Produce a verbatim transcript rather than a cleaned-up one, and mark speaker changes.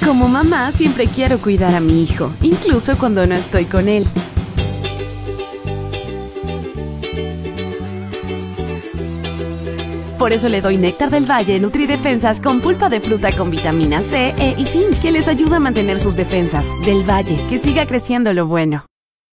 Speaker 1: Como mamá, siempre quiero cuidar a mi hijo, incluso cuando no estoy con él. Por eso le doy Néctar del Valle Nutridefensas con pulpa de fruta con vitamina C, E y zinc, que les ayuda a mantener sus defensas. Del Valle, que siga creciendo lo bueno.